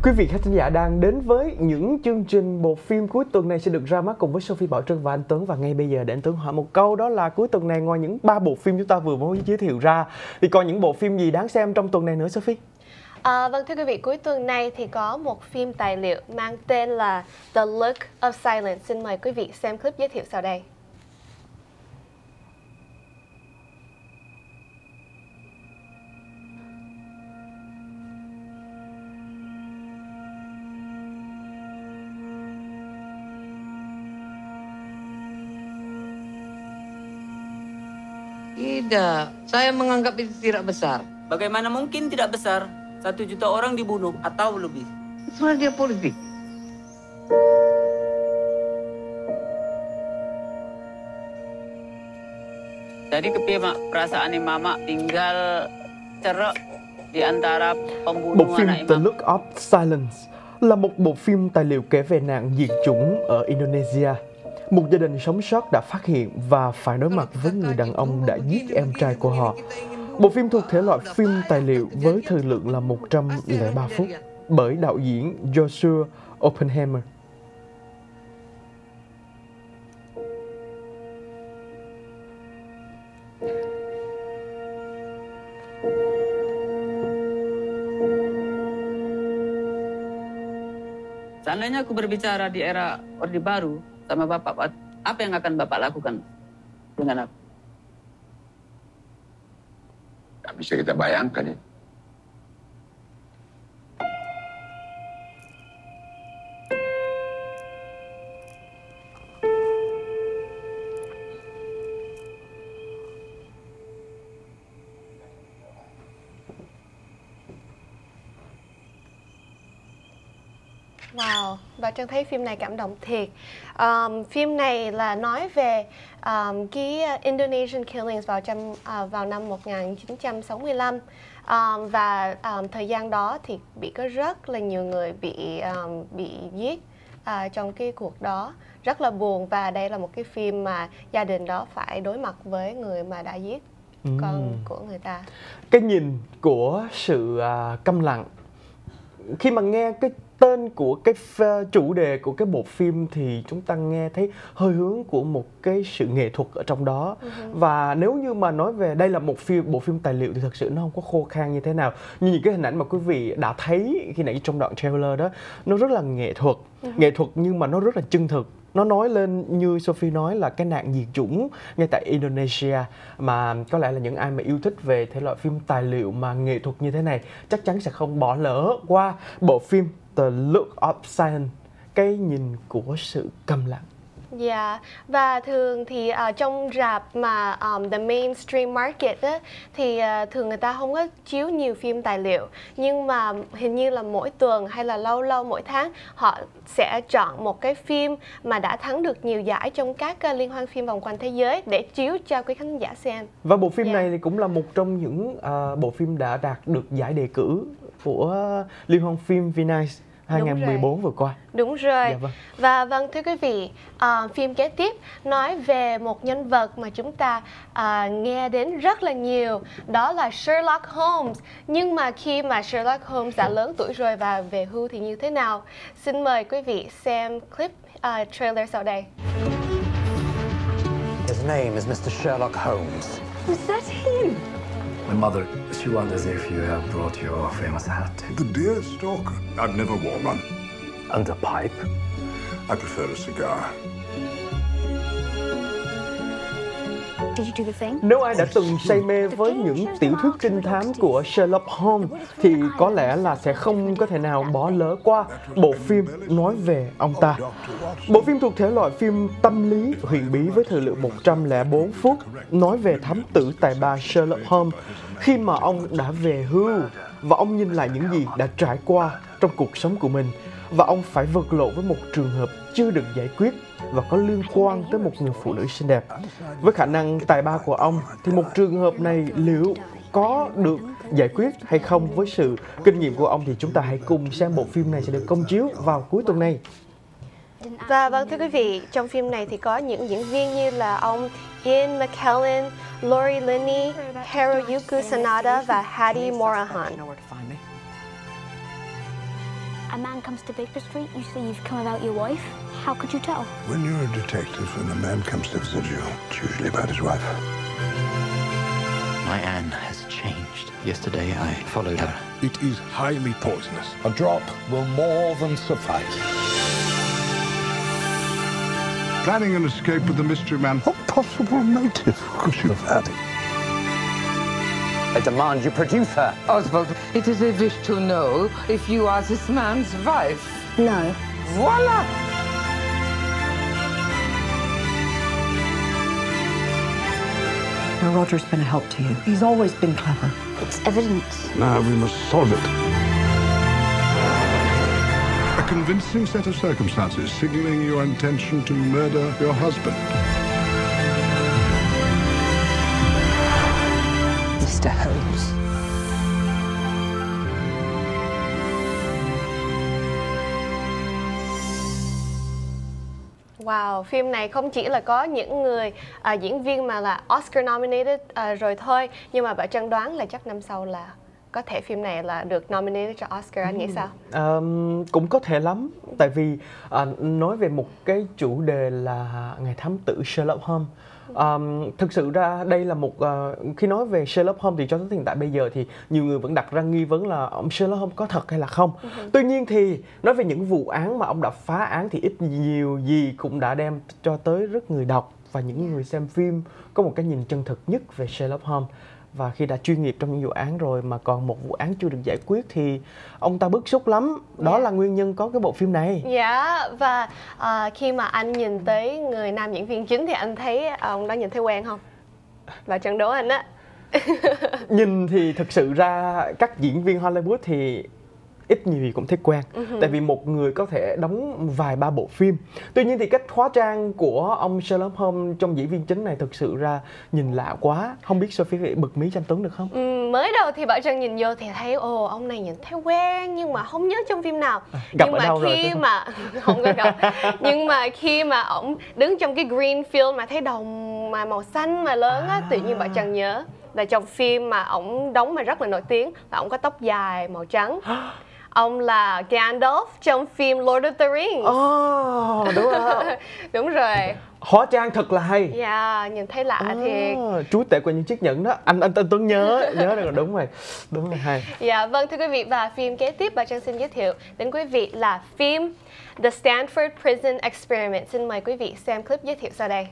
Quý vị khán giả đang đến với những chương trình bộ phim cuối tuần này sẽ được ra mắt cùng với Sophie Bảo Trân và anh Tuấn. Và ngay bây giờ để anh Tuấn hỏi một câu, đó là cuối tuần này ngoài những 3 bộ phim chúng ta vừa mới giới thiệu ra thì còn những bộ phim gì đáng xem trong tuần này nữa Sophie? Vâng thưa quý vị, cuối tuần này thì có một phim tài liệu mang tên là The Look of Silence. Xin mời quý vị xem clip giới thiệu sau đây. Tidak, saya menganggap itu tidak besar. Bagaimana mungkin tidak besar? 1 juta orang dibunuh atau lebih. Sebenarnya dia politik. Jadi kepiye mak perasaan mama tinggal cerok di antara Bộ pembunuh phim anak The imam. Look of Silence là một bộ phim tài liệu kể về nạn diệt chủng ở Indonesia. Một gia đình sống sót đã phát hiện và phải đối mặt với người đàn ông đã giết em trai của họ. Bộ phim thuộc thể loại phim tài liệu với thời lượng là 103 phút bởi đạo diễn Joshua Oppenheimer. Seandainya aku berbicara di era Orde Baru sama Bapak, apa yang akan Bapak lakukan dengan aku? Tak bisa kita bayangkan ya. Wow, và Trân thấy phim này cảm động thiệt. Phim này là nói về cái Indonesian killings vào năm 1965. Và thời gian đó thì có rất là nhiều người bị giết trong cái cuộc đó. Rất là buồn, và đây là một cái phim mà gia đình đó phải đối mặt với người mà đã giết con của người ta. Cái nhìn của sự câm lặng. Khi mà nghe cái tên của cái chủ đề của cái bộ phim thì chúng ta nghe thấy hơi hướng của một cái sự nghệ thuật ở trong đó. Và nếu như mà nói về đây là một bộ phim tài liệu thì thật sự nó không có khô khan như thế nào. Như những cái hình ảnh mà quý vị đã thấy khi nãy trong đoạn trailer đó, nó rất là nghệ thuật. Nghệ thuật nhưng mà nó rất là chân thực. Nó nói lên như Sophie nói là cái nạn diệt chủng ngay tại Indonesia, mà có lẽ là những ai mà yêu thích về thể loại phim tài liệu mà nghệ thuật như thế này chắc chắn sẽ không bỏ lỡ qua bộ phim The Look of Silence, cái nhìn của sự câm lặng. Dạ, và thường thì trong rạp mà the mainstream market á, thì thường người ta không có chiếu nhiều phim tài liệu, nhưng mà hình như là mỗi tuần hay là lâu lâu mỗi tháng họ sẽ chọn một cái phim mà đã thắng được nhiều giải trong các liên hoan phim vòng quanh thế giới để chiếu cho quý khán giả xem. Và bộ phim này thì cũng là một trong những bộ phim đã đạt được giải đề cử của liên hoan phim Venice 2014 vừa qua. Đúng rồi. Dạ vâng. Và vâng thưa quý vị, phim kế tiếp nói về một nhân vật mà chúng ta nghe đến rất là nhiều, đó là Sherlock Holmes. Nhưng mà khi mà Sherlock Holmes đã lớn tuổi rồi và về hưu thì như thế nào? Xin mời quý vị xem clip trailer sau đây. His name is Mr. Sherlock Holmes. Was that him? My mother, she wonders if you have brought your famous hat. The deer stalker. I've never worn one. And a pipe. I prefer a cigar. Did you do the thing? Nếu ai đã từng say mê với những tiểu thuyết trinh thám của Sherlock Holmes thì có lẽ là sẽ không có thể nào bỏ lỡ qua bộ phim nói về ông ta. Bộ phim thuộc thể loại phim tâm lý huyền bí với thời lượng 104 phút, nói về thám tử tài ba Sherlock Holmes khi mà ông đã về hưu và ông nhìn lại những gì đã trải qua trong cuộc sống của mình, và ông phải vật lộn với một trường hợp chưa được giải quyết và có liên quan tới một người phụ nữ xinh đẹp. Với khả năng tài ba của ông thì một trường hợp này liệu có được giải quyết hay không? Với sự kinh nghiệm của ông thì chúng ta hãy cùng xem bộ phim này sẽ được công chiếu vào cuối tuần này. Và vâng thưa quý vị, trong phim này thì có những diễn viên như là ông Ian McKellen, Lori Linney, Haruyuku Sanada và Hadi Morahan. A man comes to Baker Street, you say you've come about your wife. How could you tell? When you're a detective and a man comes to visit you, it's usually about his wife. My Anne has changed. Yesterday I followed her. It is highly poisonous. A drop will more than suffice. Planning an escape with the mystery man. What possible motive could you have had? I demand you produce her. Oswald, it is a wish to know if you are this man's wife. No. Voila! Now, Roger's been a help to you. He's always been clever. It's evidence. Now we must solve it. A convincing set of circumstances signaling your intention to murder your husband. Mr. Holmes. Wow, phim này không chỉ là có những người diễn viên mà là Oscar nominated rồi thôi, nhưng mà bà Trân đoán là chắc năm sau là có thể phim này là được nominated cho Oscar, anh nghĩ sao? Cũng có thể lắm, tại vì nói về một cái chủ đề là ngài thám tử Sherlock Holmes. Thực sự ra đây là một khi nói về Sherlock Holmes thì cho tới hiện tại bây giờ thì nhiều người vẫn đặt ra nghi vấn là ông Sherlock Holmes có thật hay là không. Tuy nhiên thì nói về những vụ án mà ông đã phá án thì ít nhiều gì cũng đã đem cho tới rất người đọc và những người xem phim có một cái nhìn chân thực nhất về Sherlock Holmes. Và khi đã chuyên nghiệp trong những vụ án rồi mà còn một vụ án chưa được giải quyết thì ông ta bức xúc lắm. Đó là nguyên nhân có cái bộ phim này. Dạ, và khi mà anh nhìn tới người nam diễn viên chính thì anh thấy ông đó nhìn thấy quen không? Và Trân đố anh á. Nhìn thì thực sự ra các diễn viên Hollywood thì ít nhiều gì cũng thấy quen. Tại vì một người có thể đóng vài ba bộ phim. Tuy nhiên thì cách hóa trang của ông Sherlock Holmes trong diễn viên chính này thực sự ra nhìn lạ quá. Không biết Sophie bật mí cho anh Tuấn được không? Mới đầu thì Bảo Trân nhìn vô thì thấy ông này nhìn thấy quen nhưng mà không nhớ trong phim nào. Gặp nhưng ở mà đâu khi rồi? mà không có gặp. Nhưng mà khi mà ông đứng trong cái green field mà thấy đồng mà màu xanh mà lớn á, tự nhiên Bảo Trân nhớ là trong phim mà ông đóng mà rất là nổi tiếng là ông có tóc dài màu trắng. Ông là Gandalf trong phim Lord of the Rings. Đúng rồi. Đúng rồi. Hóa trang thật là hay. Dạ, nhìn thấy lạ thiệt. Chúa tể của những chiếc nhẫn đó. Anh Tuấn nhớ được rồi, đúng rồi. Đúng rồi, hay. Dạ, vâng thưa quý vị, và phim kế tiếp bà Trân xin giới thiệu đến quý vị là phim The Stanford Prison Experiment. Xin mời quý vị xem clip giới thiệu sau đây.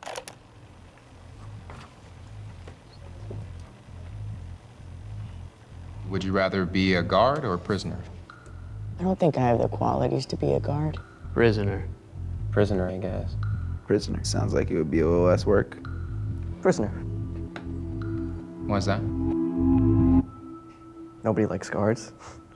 Would you rather be a guard or a prisoner? I don't think I have the qualities to be a guard. Prisoner. Prisoner, I guess. Prisoner. Sounds like it would be a little less work. Prisoner. Why's that? Nobody likes guards.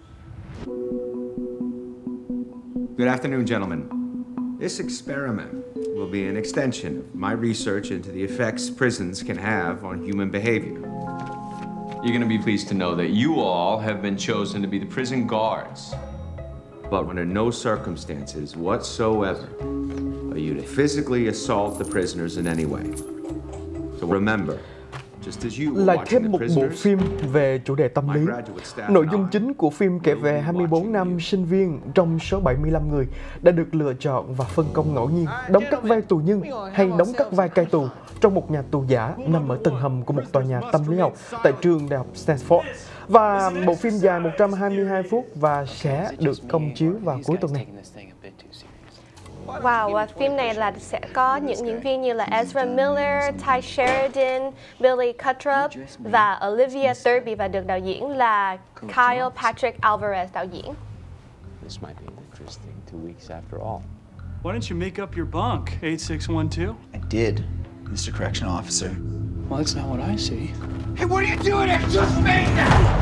Good afternoon, gentlemen. This experiment will be an extension of my research into the effects prisons can have on human behavior. You're going to be pleased to know that you all have been chosen to be the prison guards. But under no circumstances whatsoever are you to physically assault the prisoners in any way. So remember, just as you were Là watching thêm the một bộ prisoners, phim về chủ đề tâm lý. Nội dung chính của phim kể về 24 năm sinh viên trong số 75 người đã được lựa chọn và phân công ngẫu nhiên đóng các vai tù nhân hay đóng các vai cai tù trong một nhà tù giả nằm ở tầng hầm của một tòa nhà tâm lý học tại trường đại học Stanford. Và bộ phim dài 122 phút và sẽ được công chiếu vào cuối tuần này. Wow, và phim này là sẽ có những diễn viên như là Ezra Miller, Ty Sheridan, Billy Crudup và Olivia Thirlby, và được đạo diễn là Kyle Patrick Alvarez đạo diễn. This might be interesting 2 weeks after all. Why didn't you make up your bunk, 8612? I did, Mr. Correction Officer. Well, that's not what I see. Hey, what are you doing? It's just me now!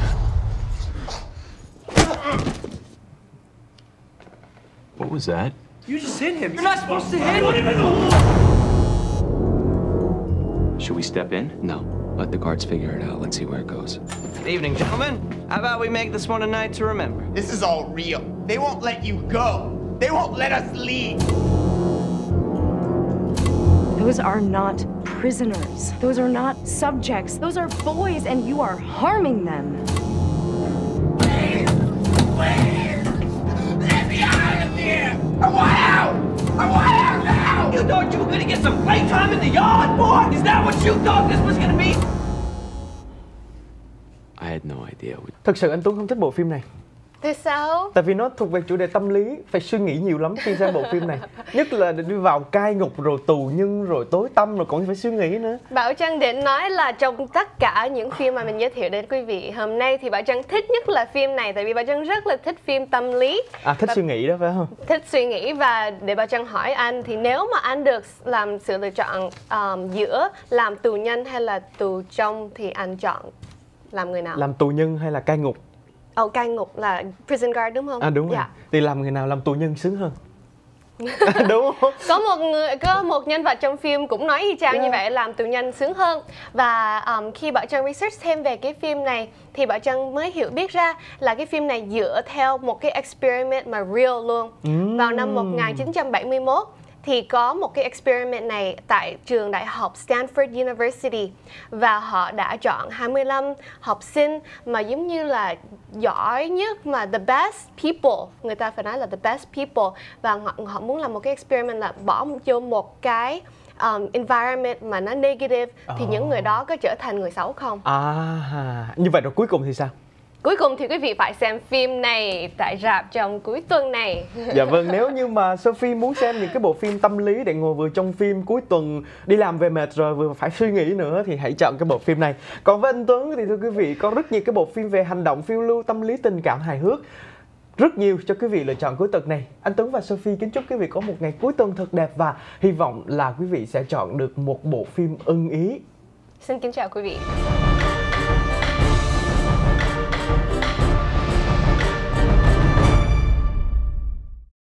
What was that? You just hit him. You're not supposed to hit him. Should we step in? No. Let the guards figure it out. Let's see where it goes. Good evening, gentlemen. How about we make this one a night to remember? This is all real. They won't let you go. They won't let us leave. Those are not prisoners. Those are not subjects. Those are boys, and you are harming them. I want out! I want out now! You thought you were gonna get some playtime in the yard, boy? Is that what you thought this was gonna be? I had no idea. Thật sự anh Tuấn không thích bộ phim này. Tại sao? Tại vì nó thuộc về chủ đề tâm lý, phải suy nghĩ nhiều lắm khi xem bộ phim này. Nhất là đi vào cai ngục rồi tù nhân rồi tối tăm rồi còn phải suy nghĩ nữa. Bảo Trân định nói là trong tất cả những phim mà mình giới thiệu đến quý vị hôm nay thì Bảo Trân thích nhất là phim này, tại vì Bảo Trân rất là thích phim tâm lý. Thích suy nghĩ đó phải không? Thích suy nghĩ. Và để Bảo Trân hỏi anh thì nếu mà anh được làm sự lựa chọn giữa làm tù nhân hay là tù trong thì anh chọn làm người nào? Làm tù nhân hay là cai ngục? Cai ngục là prison guard đúng không? Đúng rồi. Dạ. Thì làm người nào làm tù nhân sướng hơn? Đúng không? Có một nhân vật trong phim cũng nói y chang như vậy, làm tù nhân sướng hơn. Và khi Bảo Trân research thêm về cái phim này thì Bảo Trân mới hiểu biết ra là cái phim này dựa theo một cái experiment mà real luôn. Vào năm 1971 thì có một cái experiment này tại trường đại học Stanford University và họ đã chọn 25 học sinh mà giống như là giỏi nhất, mà the best people, người ta phải nói là the best people, và họ muốn làm một cái experiment là bỏ vô một cái environment mà nó negative thì những người đó có trở thành người xấu không? Như vậy rồi cuối cùng thì sao? Cuối cùng thì quý vị phải xem phim này tại rạp trong cuối tuần này. Dạ vâng, nếu như mà Sophie muốn xem những cái bộ phim tâm lý để ngồi vừa trong phim cuối tuần, đi làm về mệt rồi vừa phải suy nghĩ nữa thì hãy chọn cái bộ phim này. Còn với anh Tuấn thì thưa quý vị, có rất nhiều cái bộ phim về hành động, phiêu lưu, tâm lý, tình cảm, hài hước, rất nhiều cho quý vị lựa chọn cuối tuần này. Anh Tuấn và Sophie kính chúc quý vị có một ngày cuối tuần thật đẹp và hy vọng là quý vị sẽ chọn được một bộ phim ưng ý. Xin kính chào quý vị.